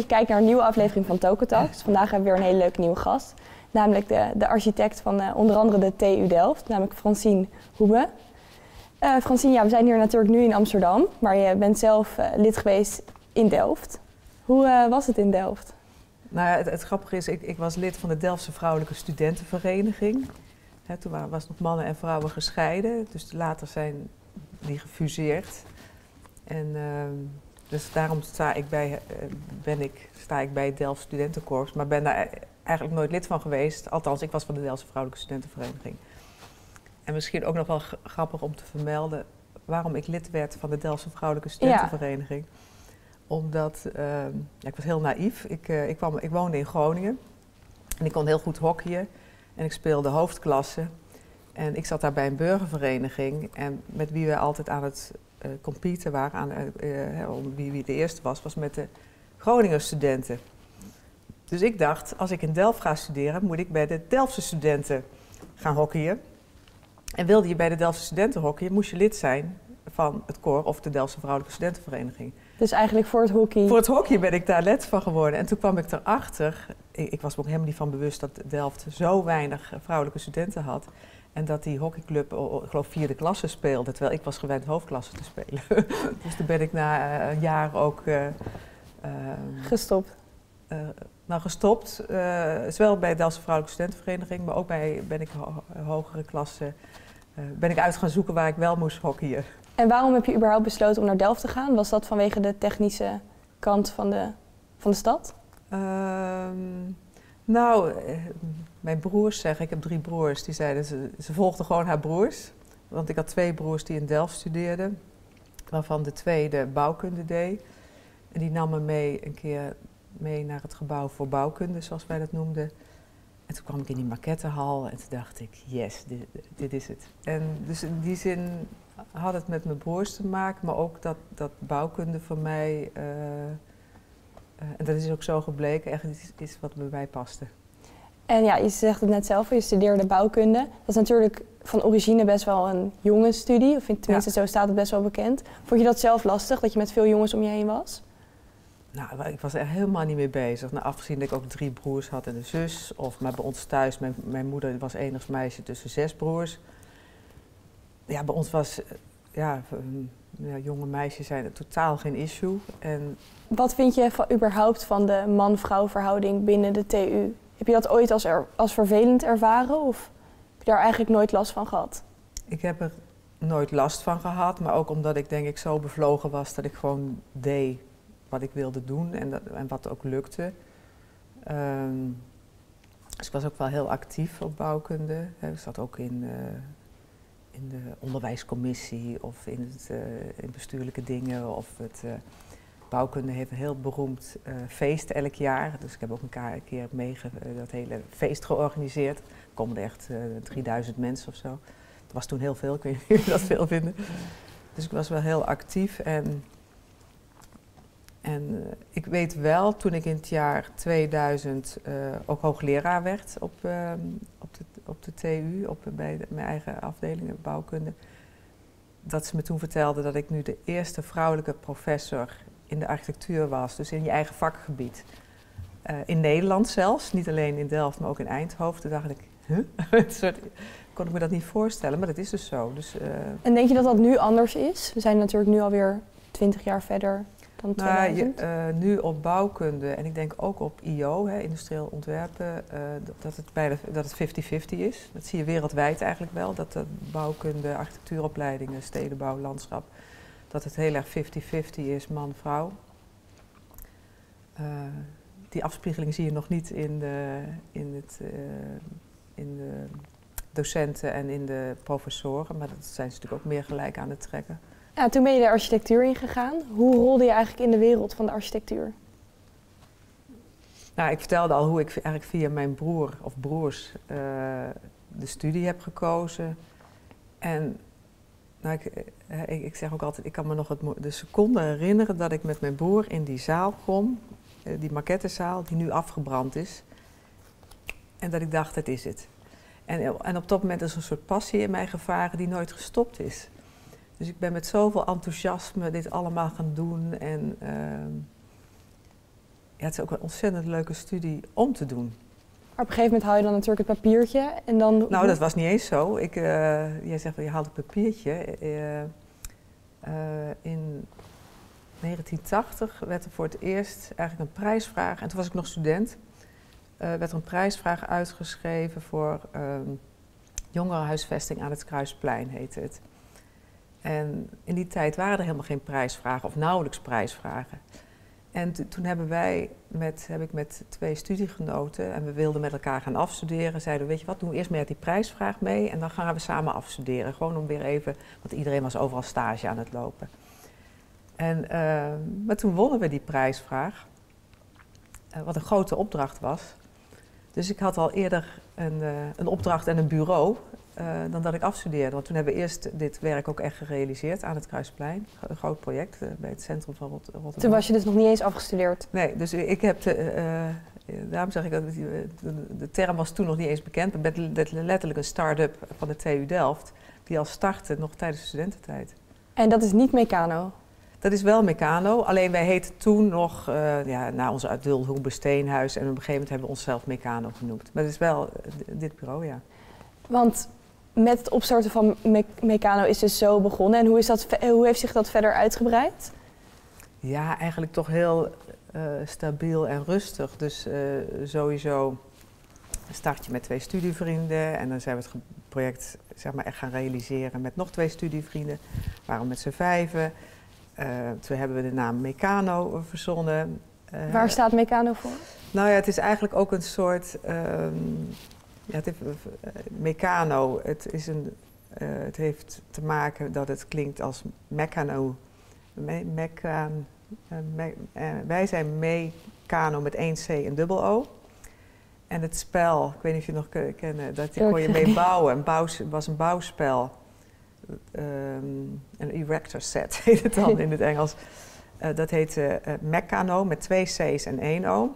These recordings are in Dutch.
gekijkt naar een nieuwe aflevering van Tokentalks. Vandaag hebben we weer een hele leuke nieuwe gast. Namelijk de architect van onder andere de TU Delft, namelijk Francine Hoebe. Francine, ja, we zijn hier natuurlijk nu in Amsterdam, maar je bent zelf lid geweest in Delft. Hoe was het in Delft? Nou ja, het grappige is, ik was lid van de Delftse Vrouwelijke Studentenvereniging. Toen was nog mannen en vrouwen gescheiden, dus later zijn die gefuseerd. En dus daarom sta ik bij het Delftse Studentenkorps, maar ben daar eigenlijk nooit lid van geweest. Althans, ik was van de Delftse Vrouwelijke Studentenvereniging. En misschien ook nog wel grappig om te vermelden waarom ik lid werd van de Delftse Vrouwelijke Studentenvereniging. Ja. Omdat, ik was heel naïef. Ik woonde in Groningen en ik kon heel goed hockeyen. En ik speelde hoofdklasse. En ik zat daar bij een burgervereniging. En met wie we altijd aan het competen waren, om wie de eerste was met de Groninger studenten. Dus ik dacht, als ik in Delft ga studeren, moet ik bij de Delftse studenten gaan hockeyen. En wilde je bij de Delftse studenten hockeyen, moest je lid zijn van het koor of de Delftse Vrouwelijke Studentenvereniging. Dus eigenlijk voor het hockey? Voor het hockey ben ik daar lid van geworden. En toen kwam ik erachter, ik was me ook helemaal niet van bewust dat Delft zo weinig vrouwelijke studenten had. En dat die hockeyclub, ik geloof, 4e klasse speelde, terwijl ik was gewend hoofdklasse te spelen. Dus toen ben ik na een jaar ook gestopt. Gestopt, zowel bij de Delftse Vrouwelijke Studentenvereniging, maar ook ben ik hogere klasse, ben ik uit gaan zoeken waar ik wel moest hockeyen. En waarom heb je überhaupt besloten om naar Delft te gaan? Was dat vanwege de technische kant van de stad? Mijn broers zeggen, ik heb 3 broers, die zeiden ze volgden gewoon haar broers. Want ik had 2 broers die in Delft studeerden, waarvan de tweede bouwkunde deed. En die nam me een keer mee naar het gebouw voor bouwkunde, zoals wij dat noemden. En toen kwam ik in die maquettehal en toen dacht ik, yes, dit is het. En dus in die zin had het met mijn broers te maken, maar ook dat bouwkunde voor mij, en dat is ook zo gebleken, echt iets is wat bij mij paste. En ja, je zegt het net zelf, je studeerde bouwkunde. Dat is natuurlijk van origine best wel een jonge studie, of tenminste zo staat het best wel bekend. Vond je dat zelf lastig, dat je met veel jongens om je heen was? Nou, ik was er helemaal niet mee bezig. Nou, afgezien dat ik ook 3 broers had en een zus. Maar bij ons thuis, mijn moeder was enigst meisje tussen 6 broers. Ja, bij ons was, jonge meisjes zijn totaal geen issue. En wat vind je überhaupt van de man-vrouw verhouding binnen de TU? Heb je dat ooit als vervelend ervaren of heb je daar eigenlijk nooit last van gehad? Ik heb er nooit last van gehad, maar ook omdat ik denk ik zo bevlogen was dat ik gewoon deed wat ik wilde doen en wat ook lukte. Dus ik was ook wel heel actief op bouwkunde. Ik zat ook in de onderwijscommissie of in bestuurlijke dingen. Bouwkunde heeft een heel beroemd feest elk jaar. Dus ik heb ook een keer dat hele feest georganiseerd. Er komen er echt 3000 mensen of zo. Dat was toen heel veel, ik weet niet of jullie dat veel vinden. Dus ik was wel heel actief en ik weet wel, toen ik in het jaar 2000 ook hoogleraar werd op de TU, bij mijn eigen afdeling bouwkunde, dat ze me toen vertelde dat ik nu de eerste vrouwelijke professor in de architectuur was, dus in je eigen vakgebied. In Nederland zelfs, niet alleen in Delft, maar ook in Eindhoven. Toen dacht ik, kon ik me dat niet voorstellen, maar dat is dus zo. En denk je dat dat nu anders is? We zijn natuurlijk nu alweer 20 jaar verder dan 2000. Nu op bouwkunde en ik denk ook op IO, industrieel ontwerpen, dat het 50-50 is. Dat zie je wereldwijd eigenlijk wel, dat de bouwkunde, architectuuropleidingen, stedenbouw, landschap, dat het heel erg 50-50 is, man-vrouw. Die afspiegeling zie je nog niet in de docenten en in de professoren, maar dat zijn ze natuurlijk ook meer gelijk aan het trekken. Ja, toen ben je de architectuur ingegaan. Hoe rolde je eigenlijk in de wereld van de architectuur? Nou, ik vertelde al hoe ik eigenlijk via mijn broer of broers de studie heb gekozen. En nou, ik zeg ook altijd, ik kan me nog de seconde herinneren dat ik met mijn broer in die zaal kom, die maquettezaal die nu afgebrand is. En dat ik dacht, dat is het. En op dat moment is een soort passie in mij gevaren die nooit gestopt is. Dus ik ben met zoveel enthousiasme dit allemaal gaan doen. En ja, het is ook een ontzettend leuke studie om te doen. Maar op een gegeven moment haal je dan natuurlijk het papiertje en dan... Nou, dat was niet eens zo. Jij zegt, je haalt het papiertje. In 1980 werd er voor het eerst eigenlijk een prijsvraag, en toen was ik nog student, werd er een prijsvraag uitgeschreven voor jongerenhuisvesting aan het Kruisplein, heette het. En in die tijd waren er helemaal geen prijsvragen of nauwelijks prijsvragen. En toen heb ik met 2 studiegenoten, en we wilden met elkaar gaan afstuderen, zeiden we, weet je wat, doen we eerst met die prijsvraag mee en dan gaan we samen afstuderen. Gewoon om weer even, want iedereen was overal stage aan het lopen. Maar toen wonnen we die prijsvraag, wat een grote opdracht was. Dus ik had al eerder een opdracht en een bureau dan dat ik afstudeerde. Want toen hebben we eerst dit werk ook echt gerealiseerd aan het Kruisplein. Een groot project bij het centrum van Rotterdam. Toen was je dus nog niet eens afgestudeerd? Nee, dus ik heb, daarom zeg ik dat de term was toen nog niet eens bekend. Maar met letterlijk een start-up van de TU Delft, die al startte nog tijdens de studententijd. En dat is niet Meccano? Dat is wel Meccano, alleen wij heten toen nog, na onze Adulthoebe Steenhuis, en op een gegeven moment hebben we onszelf Meccano genoemd. Maar het is wel dit bureau, ja. Want met het opstarten van Meccano is dus zo begonnen. En hoe heeft zich dat verder uitgebreid? Ja, eigenlijk toch heel stabiel en rustig. Dus sowieso start je met 2 studievrienden en dan zijn we het project zeg maar, echt gaan realiseren met nog 2 studievrienden. Waarom met z'n 5. Toen hebben we de naam Meccano verzonnen. Waar staat Meccano voor? Nou ja, het is eigenlijk ook een soort... Meccano, het heeft te maken dat het klinkt als Meccano. Wij zijn Meccano met 1 C en dubbel O. En het spel, ik weet niet of je nog kennen, dat kon je mee bouwen. Het was een bouwspel. Een erector set heet het dan in het Engels. Dat heette Meccano met 2 C's en 1 O.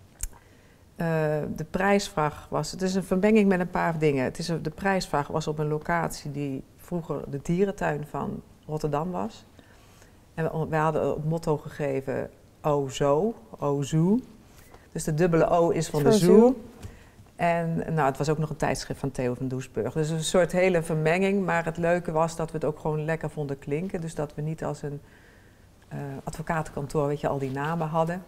De prijsvraag was, het is een vermenging met een paar dingen. De prijsvraag was op een locatie die vroeger de dierentuin van Rotterdam was. En we hadden het motto gegeven, O zo, O zoo. Dus de dubbele O is van de zoo. En nou, het was ook nog een tijdschrift van Theo van Doesburg. Dus een soort hele vermenging, maar het leuke was dat we het ook gewoon lekker vonden klinken. Dus dat we niet als een advocatenkantoor, weet je, al die namen hadden.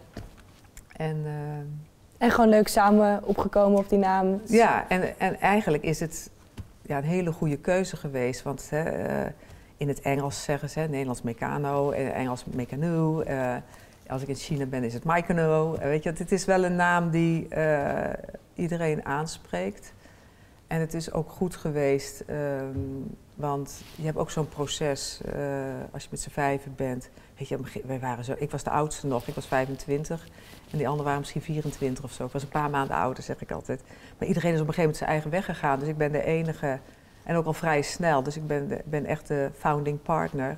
En gewoon leuk samen opgekomen op die naam. Ja, en eigenlijk is het een hele goede keuze geweest. Want in het Engels zeggen ze, Nederlands Meccano, Engels Meccano. Als ik in China ben is het Meccano. Weet je, het is wel een naam die iedereen aanspreekt. En het is ook goed geweest, want je hebt ook zo'n proces als je met z'n 5 bent. Weet je, ik was de oudste nog, ik was 25 en die anderen waren misschien 24 of zo. Ik was een paar maanden ouder, zeg ik altijd. Maar iedereen is op een gegeven moment zijn eigen weg gegaan, dus ik ben de enige en ook al vrij snel. Dus ik ben echt de founding partner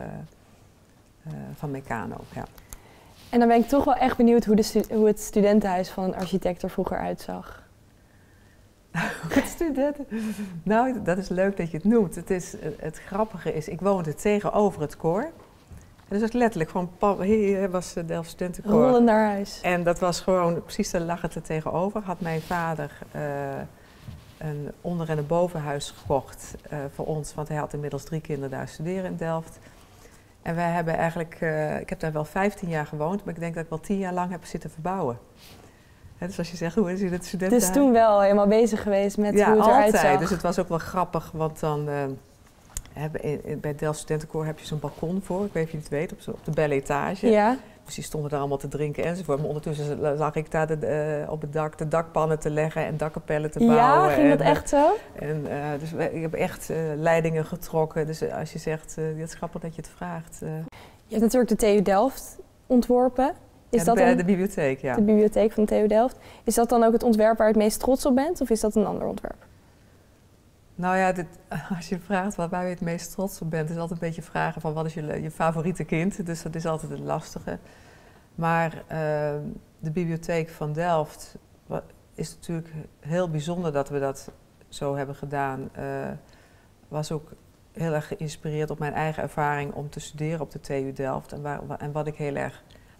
van Meccano. Ja. En dan ben ik toch wel echt benieuwd hoe het studentenhuis van een architect er vroeger uitzag. Studenten. Nou, dat is leuk dat je het noemt. Het grappige is, ik woonde tegenover het koor. En dus het letterlijk gewoon, hier was de Delft Studentenkoor. Rollen naar huis. En dat was gewoon, precies daar lag het er tegenover. Had mijn vader een onder- en een bovenhuis gekocht voor ons. Want hij had inmiddels 3 kinderen daar studeren in Delft. En wij hebben eigenlijk, ik heb daar wel 15 jaar gewoond, maar ik denk dat ik wel 10 jaar lang heb zitten verbouwen. Dus als je zegt, hoe is het studentenhuis? Dus toen wel helemaal bezig geweest met hoe het eruit zag. Altijd. Dus het was ook wel grappig, want dan bij het Delft Studentenkoor heb je zo'n balkon voor. Ik weet niet of je het weet, op de belle etage. Ja. Dus die stonden daar allemaal te drinken enzovoort. Maar ondertussen lag ik daar op het dak de dakpannen te leggen en dakkapellen te bouwen. Ja, ging dat echt zo? Dus ik heb echt leidingen getrokken. Dus als je zegt, het is grappig dat je het vraagt. Je hebt natuurlijk de TU Delft ontworpen. Is dat de bibliotheek, ja. De bibliotheek van de TU Delft. Is dat dan ook het ontwerp waar je het meest trots op bent? Of is dat een ander ontwerp? Nou ja, als je vraagt waar je het meest trots op bent, is altijd een beetje vragen van wat is je favoriete kind. Dus dat is altijd het lastige. Maar de bibliotheek van Delft is natuurlijk heel bijzonder dat we dat zo hebben gedaan. Was ook heel erg geïnspireerd op mijn eigen ervaring om te studeren op de TU Delft. En wat ik heel erg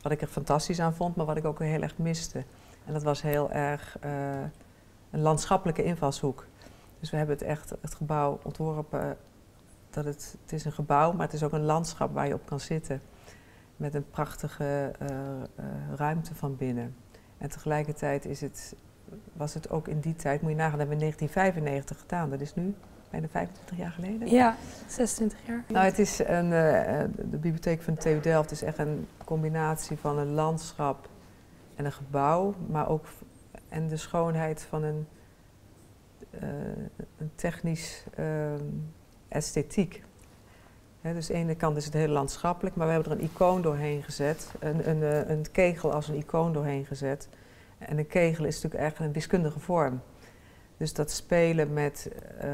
wat ik er fantastisch aan vond, maar wat ik ook heel erg miste. En dat was heel erg een landschappelijke invalshoek. Dus we hebben het gebouw ontworpen, het is een gebouw, maar het is ook een landschap waar je op kan zitten. Met een prachtige ruimte van binnen. En tegelijkertijd was het ook in die tijd, moet je nagaan, dat hebben we in 1995 gedaan. Dat is nu bijna 25 jaar geleden. Ja, 26 jaar. Nou, het is de bibliotheek van de TU Delft is echt een combinatie van een landschap en een gebouw, maar ook en de schoonheid van een technisch esthetiek. Dus aan de ene kant is het heel landschappelijk, maar we hebben er een icoon doorheen gezet, een kegel als een icoon doorheen gezet. En een kegel is natuurlijk echt een wiskundige vorm. Dus dat spelen met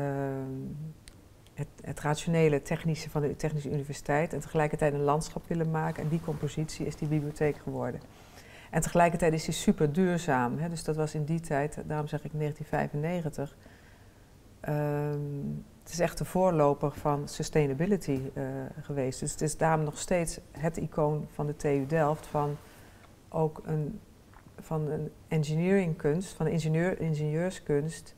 het rationele technische van de Technische Universiteit en tegelijkertijd een landschap willen maken. En die compositie is die bibliotheek geworden. En tegelijkertijd is die super duurzaam. Dus dat was in die tijd, daarom zeg ik 1995. Het is echt de voorloper van sustainability geweest. Dus het is daarom nog steeds het icoon van de TU Delft van ook van een engineeringkunst, van een ingenieurskunst,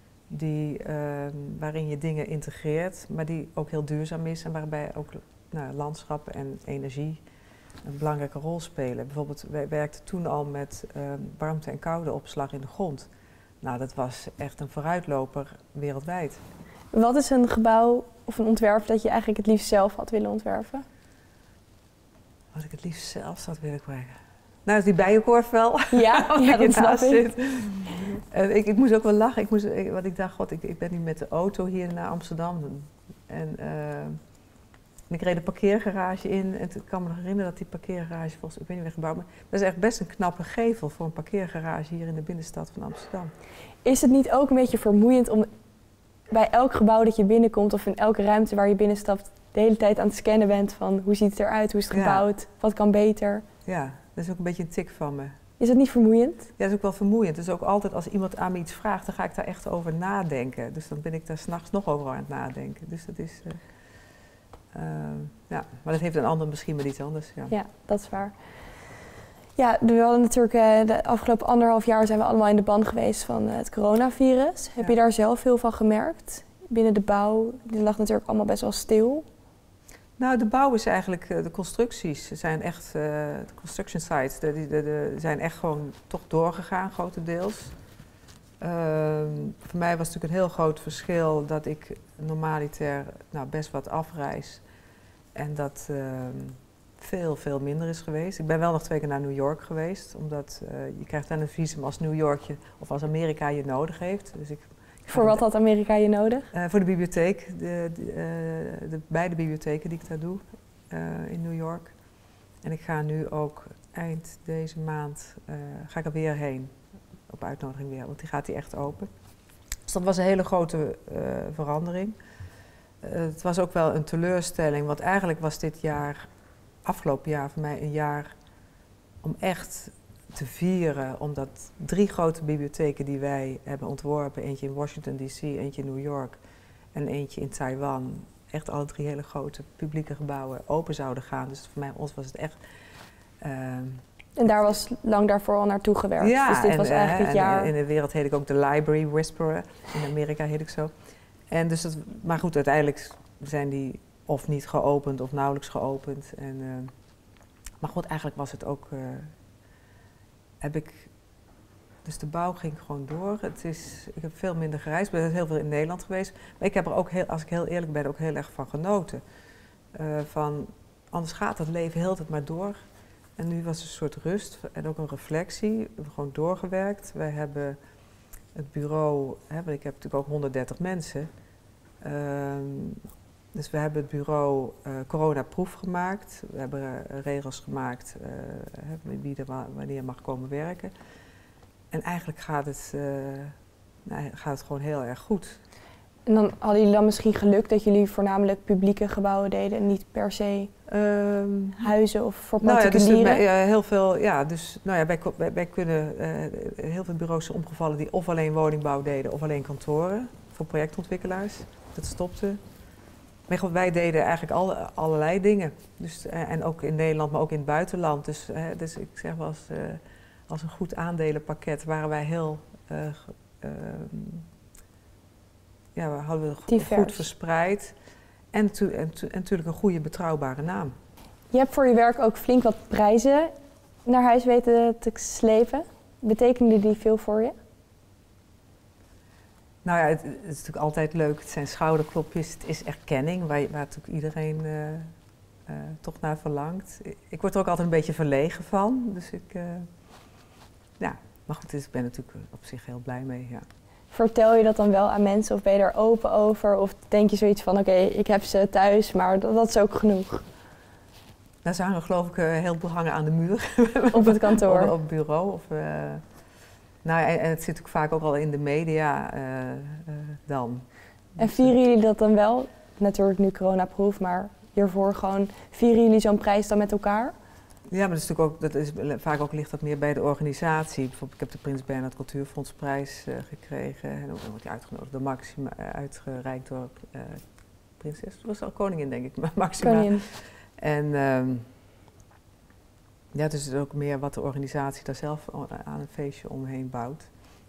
waarin je dingen integreert, maar die ook heel duurzaam is en waarbij ook landschap en energie een belangrijke rol spelen. Bijvoorbeeld, wij werkten toen al met warmte- en koudeopslag in de grond. Nou, dat was echt een vooruitloper wereldwijd. Wat is een gebouw of een ontwerp dat je eigenlijk het liefst zelf had willen ontwerpen? Wat ik het liefst zelf zou willen krijgen. Nou, is die bijenkorf wel. Ja, ja dat snap ik. Ik moest ook wel lachen. Want ik dacht, god, ik ben nu met de auto hier naar Amsterdam. En ik reed de parkeergarage in. En ik kan me nog herinneren dat die parkeergarage, ik weet niet meer gebouwd, maar dat is echt best een knappe gevel voor een parkeergarage hier in de binnenstad van Amsterdam. Is het niet ook een beetje vermoeiend om bij elk gebouw dat je binnenkomt of in elke ruimte waar je binnenstapt de hele tijd aan het scannen bent van hoe ziet het eruit, hoe is het gebouwd, wat kan beter? Ja, dat is ook een beetje een tik van me. Is dat niet vermoeiend? Ja, dat is ook wel vermoeiend. Dus ook altijd als iemand aan me iets vraagt, dan ga ik daar echt over nadenken. Dus dan ben ik daar 's nachts nog over aan het nadenken. Dus dat is, ja, maar dat heeft een ander misschien wel iets anders. Ja, ja dat is waar. Ja, we hadden natuurlijk de afgelopen 1,5 jaar zijn we allemaal in de ban geweest van het coronavirus. Heb je daar zelf veel van gemerkt? Binnen de bouw, die lag natuurlijk allemaal best wel stil. Nou, de bouw is eigenlijk, de constructies zijn echt, de construction sites, zijn echt gewoon toch doorgegaan, grotendeels. Voor mij was het natuurlijk een heel groot verschil dat ik normaliter best wat afreis en dat veel minder is geweest. Ik ben wel nog 2 keer naar New York geweest, omdat je krijgt dan een visum als New York of als Amerika je nodig heeft. Dus voor wat had Amerika je nodig? Voor de bibliotheek, beide bibliotheken die ik daar doe in New York. En ik ga nu ook eind deze maand ga ik er weer heen, op uitnodiging weer, want die gaat echt open. Dus dat was een hele grote verandering. Het was ook wel een teleurstelling, want eigenlijk was dit jaar, afgelopen jaar voor mij een jaar om echt te vieren, omdat 3 grote bibliotheken die wij hebben ontworpen, eentje in Washington D.C., eentje in New York en eentje in Taiwan, echt alle 3 hele grote publieke gebouwen open zouden gaan. Dus voor ons was het echt... en daar was lang daarvoor al naartoe gewerkt, ja, dus dit was eigenlijk het jaar... in de wereld heet ik ook de Library Whisperer, in Amerika heet ik zo. En dus maar goed, uiteindelijk zijn die of niet geopend of nauwelijks geopend. Maar goed, eigenlijk was het ook... Dus de bouw ging gewoon door. Ik heb veel minder gereisd, ik ben heel veel in Nederland geweest. Maar ik heb er ook, als ik heel eerlijk ben, ook heel erg van genoten. Anders gaat het leven heel tijd maar door. En nu was er een soort rust en ook een reflectie. We hebben gewoon doorgewerkt. Wij hebben het bureau, want ik heb natuurlijk ook 130 mensen. Dus we hebben het bureau coronaproof gemaakt. We hebben regels gemaakt wie er wanneer mag komen werken. En eigenlijk gaat het gewoon heel erg goed. En dan hadden jullie dan misschien geluk dat jullie voornamelijk publieke gebouwen deden en niet per se huizen of voor particulieren? Heel veel, ja, dus wij kunnen, heel veel bureaus zijn omgevallen die of alleen woningbouw deden of alleen kantoren voor projectontwikkelaars. Dat stopte. Maar goed, wij deden eigenlijk allerlei dingen. Dus, en ook in Nederland, maar ook in het buitenland. Dus ik zeg wel eens, als een goed aandelenpakket waren wij heel... we hadden goed verspreid. En natuurlijk een goede, betrouwbare naam. Je hebt voor je werk ook flink wat prijzen naar huis weten te slepen. Betekende die veel voor je? Nou ja, het is natuurlijk altijd leuk. Het zijn schouderklopjes, het is erkenning, waar natuurlijk iedereen toch naar verlangt. Ik word er ook altijd een beetje verlegen van. Dus maar goed, ik ben natuurlijk op zich heel blij mee, ja. Vertel je dat dan wel aan mensen of ben je er open over? Of denk je zoiets van, oké, ik heb ze thuis, maar dat is ook genoeg? Nou, ze hangen geloof ik heel veel hangen aan de muur. Op het kantoor? Op het bureau. En het zit ook vaak ook al in de media dan. En vieren jullie dat dan wel? Natuurlijk nu coronaproof, maar hiervoor gewoon, vieren jullie zo'n prijs dan met elkaar? Ja, maar vaak ook ligt dat meer bij de organisatie. Bijvoorbeeld, ik heb de Prins Bernhard Cultuurfondsprijs gekregen. En dan wordt hij uitgenodigd door Maxima, uitgereikt door prinses. Dat was al koningin, denk ik, Maxima. Koningin. En dus het is ook meer wat de organisatie daar zelf aan een feestje omheen bouwt.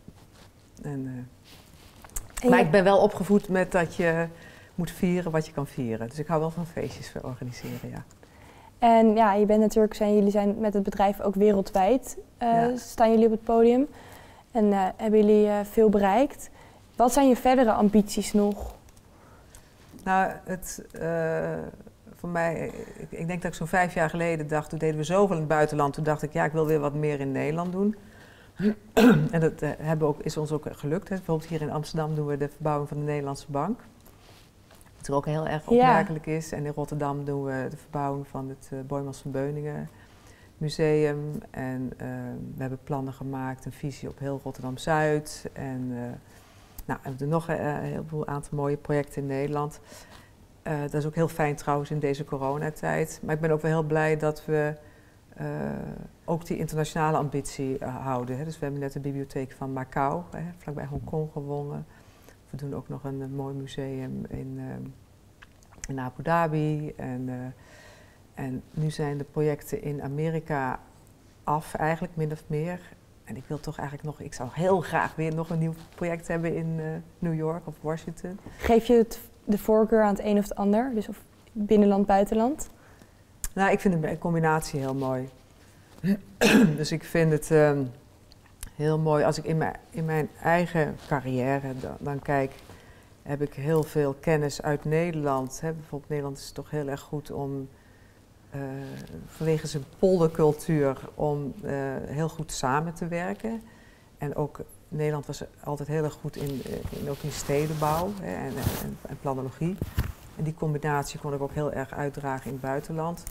Maar ik ben wel opgevoed met dat je moet vieren wat je kan vieren. Dus ik hou wel van feestjes organiseren, ja. En ja, jullie zijn met het bedrijf ook wereldwijd, staan jullie op het podium. En hebben jullie veel bereikt. Wat zijn je verdere ambities nog? Nou, voor mij, ik denk dat ik zo'n 5 jaar geleden dacht, toen deden we zoveel in het buitenland. Toen dacht ik, ik wil weer wat meer in Nederland doen. En dat is ons ook gelukt. Hè. Bijvoorbeeld hier in Amsterdam doen we de verbouwing van de Nederlandse Bank. Wat er ook heel erg opmerkelijk is. En in Rotterdam doen we de verbouwing van het Boijmans van Beuningen museum. En we hebben plannen gemaakt, een visie op heel Rotterdam-Zuid. En we hebben nog een aantal mooie projecten in Nederland. Dat is ook heel fijn trouwens in deze coronatijd. Maar ik ben ook wel heel blij dat we ook die internationale ambitie houden. Hè. Dus we hebben net de bibliotheek van Macau, vlakbij Hongkong gewonnen. We doen ook nog een mooi museum in Abu Dhabi. En nu zijn de projecten in Amerika af, eigenlijk min of meer. En ik wil toch eigenlijk ik zou heel graag weer nog een nieuw project hebben in New York of Washington. Geef je de voorkeur aan het een of het ander? Dus of binnenland, buitenland? Nou, ik vind de combinatie heel mooi. Dus ik vind het heel mooi. Als ik in mijn eigen carrière dan kijk, heb ik heel veel kennis uit Nederland. Hè. Bijvoorbeeld Nederland is toch heel erg goed om, vanwege zijn poldercultuur, om heel goed samen te werken. En ook Nederland was altijd heel erg goed ook in stedenbouw en planologie. En die combinatie kon ik ook heel erg uitdragen in het buitenland.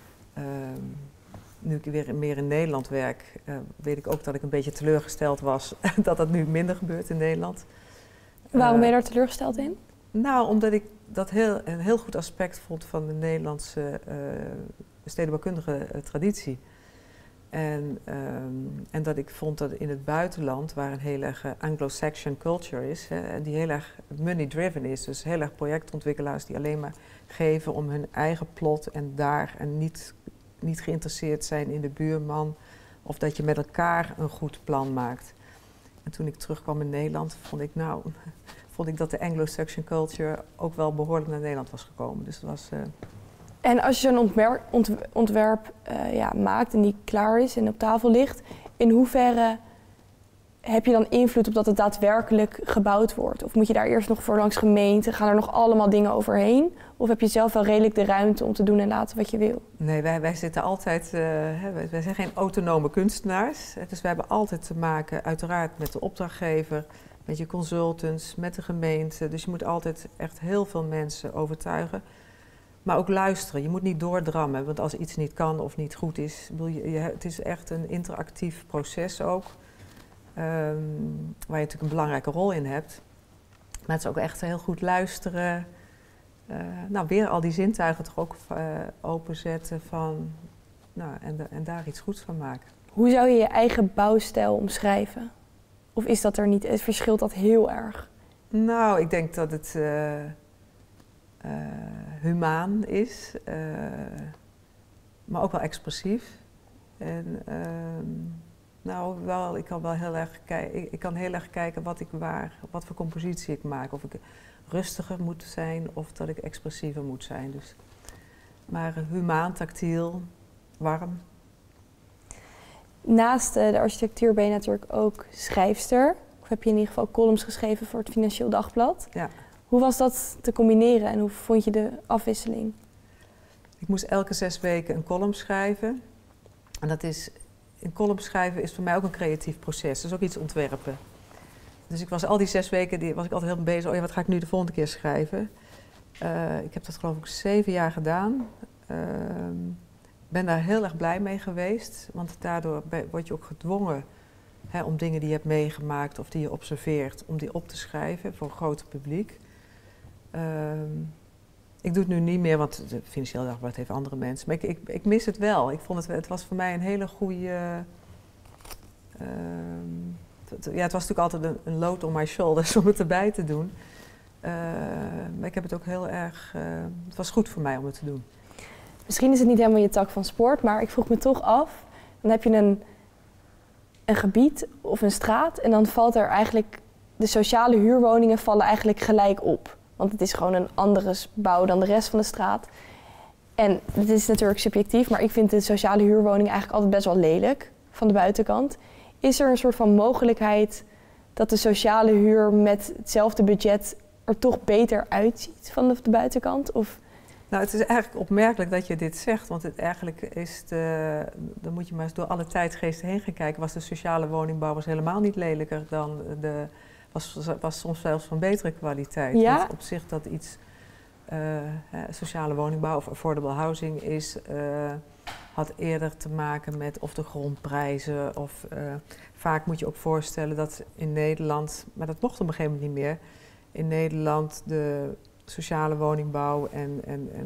Nu ik weer meer in Nederland werk, weet ik ook dat ik een beetje teleurgesteld was dat nu minder gebeurt in Nederland. Waarom ben je daar teleurgesteld in? Nou, omdat ik dat een heel goed aspect vond van de Nederlandse stedenbouwkundige traditie. En dat ik vond dat in het buitenland, waar een heel erg Anglo-Saxon culture is, en die heel erg money-driven is, dus heel erg projectontwikkelaars die alleen maar geven om hun eigen plot en niet geïnteresseerd zijn in de buurman of dat je met elkaar een goed plan maakt. En toen ik terugkwam in Nederland, vond ik dat de Anglo-Saxon culture ook wel behoorlijk naar Nederland was gekomen. Dus dat was... En als je zo'n ontwerp maakt en die klaar is en op tafel ligt, in hoeverre heb je dan invloed op dat het daadwerkelijk gebouwd wordt? Of moet je daar eerst nog voor langs gemeente? Gaan er nog allemaal dingen overheen? Of heb je zelf wel redelijk de ruimte om te doen en laten wat je wil? Nee, wij zitten altijd... wij zijn geen autonome kunstenaars. Dus wij hebben altijd te maken, uiteraard, met de opdrachtgever, met je consultants, met de gemeente. Dus je moet altijd echt heel veel mensen overtuigen. Maar ook luisteren. Je moet niet doordrammen, want als iets niet kan of niet goed is... het is echt een interactief proces ook. Waar je natuurlijk een belangrijke rol in hebt. Maar het is ook echt heel goed luisteren. Weer al die zintuigen toch ook openzetten en daar iets goeds van maken. Hoe zou je je eigen bouwstijl omschrijven? Of is dat er niet? Verschilt dat heel erg? Nou, ik denk dat het... humaan is, maar ook wel expressief. En ik kan wel heel erg kijken. Ik kan heel erg kijken wat voor compositie ik maak. Of ik rustiger moet zijn of dat ik expressiever moet zijn. Dus, maar humaan, tactiel, warm. Naast de architectuur ben je natuurlijk ook schrijfster. Of heb je in ieder geval columns geschreven voor het Financieel Dagblad. Ja. Hoe was dat te combineren en hoe vond je de afwisseling? Ik moest elke 6 weken een column schrijven. En een column schrijven is voor mij ook een creatief proces. Dat is ook iets ontwerpen. Dus ik was al die 6 weken was ik altijd heel bezig. Oh ja, wat ga ik nu de volgende keer schrijven? Ik heb dat geloof ik 7 jaar gedaan. Ben daar heel erg blij mee geweest. Want daardoor word je ook gedwongen om dingen die je hebt meegemaakt of die je observeert, om die op te schrijven voor een groot publiek. Ik doe het nu niet meer, want het Financieel Dagblad heeft andere mensen. Maar ik mis het wel. Ik vond het was voor mij een hele goede... het was natuurlijk altijd een load on my shoulders om het erbij te doen. Maar ik heb het ook heel erg... het was goed voor mij om het te doen. Misschien is het niet helemaal je tak van sport, maar ik vroeg me toch af. Dan heb je een gebied of een straat en dan valt er eigenlijk... De sociale huurwoningen vallen eigenlijk gelijk op. Want het is gewoon een andere bouw dan de rest van de straat. En het is natuurlijk subjectief, maar ik vind de sociale huurwoning eigenlijk altijd best wel lelijk van de buitenkant. Is er een soort van mogelijkheid dat de sociale huur met hetzelfde budget er toch beter uitziet van de buitenkant? Of... Nou, het is eigenlijk opmerkelijk dat je dit zegt, want het eigenlijk is dan moet je maar eens door alle tijdgeesten heen gaan kijken. Was de sociale woningbouw helemaal niet lelijker dan was soms zelfs van betere kwaliteit. Ja? Want op zich dat iets sociale woningbouw of affordable housing is, had eerder te maken met of de grondprijzen of vaak moet je ook voorstellen dat in Nederland, maar dat mocht op een gegeven moment niet meer, in Nederland de sociale woningbouw en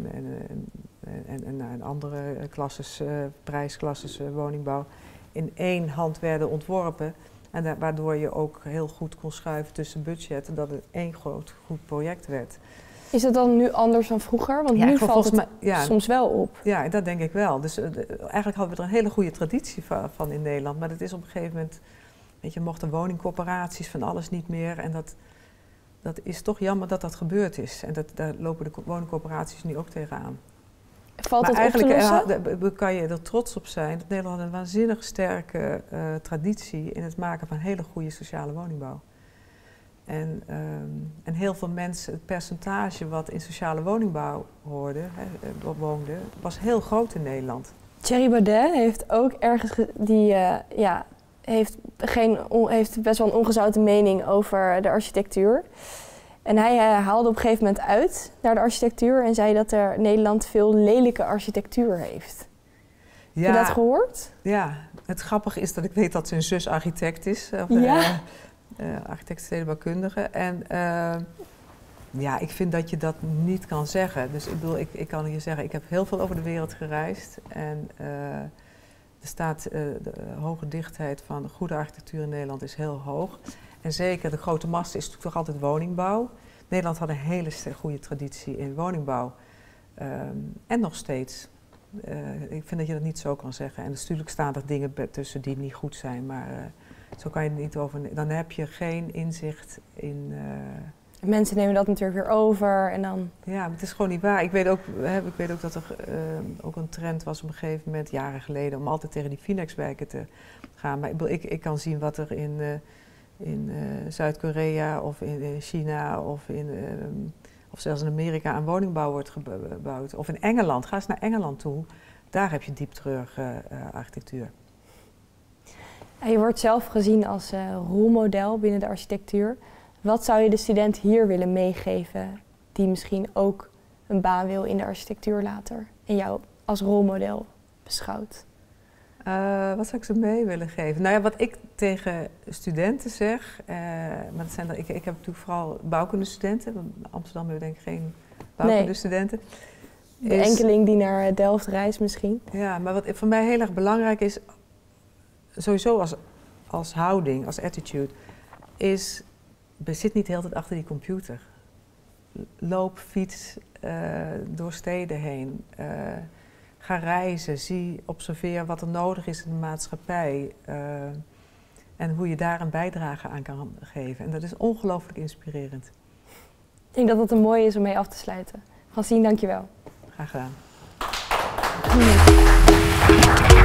andere prijsklasses woningbouw in één hand werden ontworpen. En waardoor je ook heel goed kon schuiven tussen budgetten, dat het één goed project werd. Is het dan nu anders dan vroeger? Want nu valt het soms wel op. Ja, dat denk ik wel. Dus eigenlijk hadden we er een hele goede traditie van in Nederland. Maar dat is op een gegeven moment, mochten woningcorporaties van alles niet meer. En dat is toch jammer dat dat gebeurd is. En daar lopen de woningcorporaties nu ook tegenaan. Valt het op te lossen? Kan je er trots op zijn dat Nederland een waanzinnig sterke traditie in het maken van hele goede sociale woningbouw. En heel veel mensen, het percentage wat in sociale woningbouw woonde, was heel groot in Nederland. Thierry Baudet heeft ook ergens, heeft best wel een ongezouten mening over de architectuur. En hij haalde op een gegeven moment uit naar de architectuur en zei dat Nederland veel lelijke architectuur heeft. Heb je dat gehoord? Ja, het grappige is dat ik weet dat zijn zus architect is. Architect stedenbouwkundige. En ik vind dat je dat niet kan zeggen. Dus ik bedoel, ik kan je zeggen, ik heb heel veel over de wereld gereisd. En er staat de hoge dichtheid van de goede architectuur in Nederland is heel hoog. En zeker de grote massa is natuurlijk toch altijd woningbouw. Nederland had een hele goede traditie in woningbouw. En nog steeds. Ik vind dat je dat niet zo kan zeggen. En natuurlijk staan er dingen tussen die niet goed zijn, maar zo kan je er niet over. Dan heb je geen inzicht in. Mensen nemen dat natuurlijk weer over en dan. Ja, maar het is gewoon niet waar. Ik weet ook dat er ook een trend was op een gegeven moment, jaren geleden, om altijd tegen die Finex-wijken te gaan. Maar ik kan zien wat er in Zuid-Korea of in China of zelfs in Amerika aan woningbouw wordt gebouwd. Of in Engeland, ga eens naar Engeland toe. Daar heb je dieptreurige architectuur. Je wordt zelf gezien als rolmodel binnen de architectuur. Wat zou je de student hier willen meegeven die misschien ook een baan wil in de architectuur later en jou als rolmodel beschouwt? Wat zou ik ze mee willen geven? Nou ja, wat ik tegen studenten zeg, maar ik heb natuurlijk vooral bouwkundestudenten. In Amsterdam hebben we denk ik geen bouwkundestudenten. De enkeling die naar Delft reist misschien. Ja, maar wat voor mij heel erg belangrijk is, sowieso als houding, als attitude, zit niet de hele tijd achter die computer. loop, fiets door steden heen. Ga reizen, observeer wat er nodig is in de maatschappij. En hoe je daar een bijdrage aan kan geven. En dat is ongelooflijk inspirerend. Ik denk dat dat een mooie is om mee af te sluiten. Francine, dankjewel. Graag gedaan.